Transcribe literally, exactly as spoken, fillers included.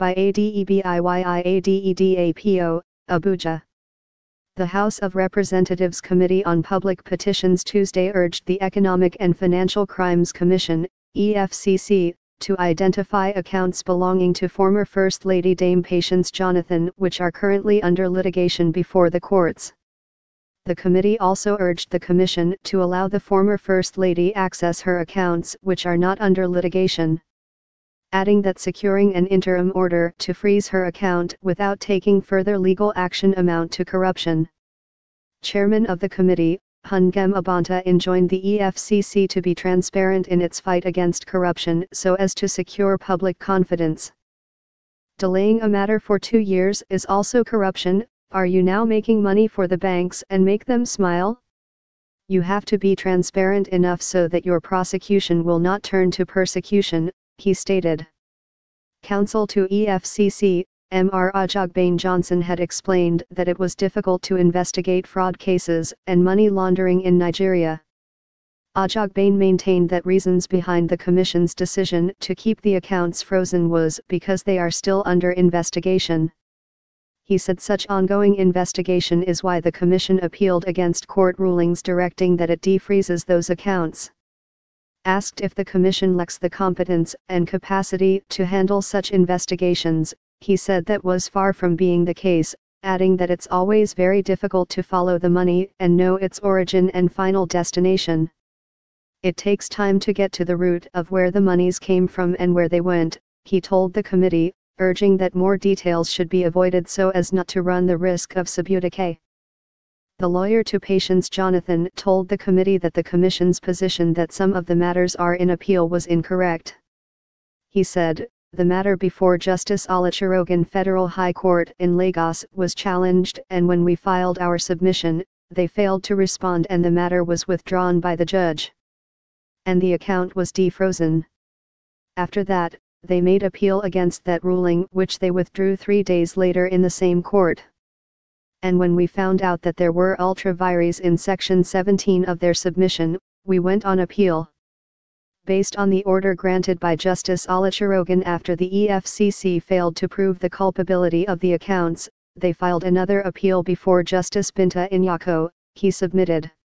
by ADEBIYIADEDAPO, Abuja. The House of Representatives Committee on Public Petitions Tuesday urged the Economic and Financial Crimes Commission, E F C C, to identify accounts belonging to former First Lady Dame Patience Jonathan which are currently under litigation before the courts. The committee also urged the Commission to allow the former First Lady access her accounts which are not under litigation, adding that securing an interim order to freeze her account without taking further legal action amount to corruption. Chairman of the committee, Hungem Abanta, enjoined the E F C C to be transparent in its fight against corruption so as to secure public confidence. Delaying a matter for two years is also corruption. Are you now making money for the banks and make them smile? You have to be transparent enough so that your prosecution will not turn to persecution, he stated. Counsel to E F C C, M R Ajagbane Johnson had explained that it was difficult to investigate fraud cases and money laundering in Nigeria. Ajagbane maintained that reasons behind the Commission's decision to keep the accounts frozen was because they are still under investigation. He said such ongoing investigation is why the Commission appealed against court rulings directing that it defreezes those accounts. Asked if the Commission lacks the competence and capacity to handle such investigations, he said that was far from being the case, adding that it's always very difficult to follow the money and know its origin and final destination. It takes time to get to the root of where the monies came from and where they went, he told the committee, urging that more details should be avoided so as not to run the risk of sub judice. The lawyer to Patience Jonathan told the committee that the Commission's position that some of the matters are in appeal was incorrect. He said, the matter before Justice Oluchirogan Federal High Court in Lagos was challenged, and when we filed our submission, they failed to respond and the matter was withdrawn by the judge. And the account was defrozen. After that, they made appeal against that ruling which they withdrew three days later in the same court. And when we found out that there were ultra vires in section seventeen of their submission, we went on appeal. Based on the order granted by Justice Oluchirogan after the E F C C failed to prove the culpability of the accounts, they filed another appeal before Justice Binta Nyako, he submitted.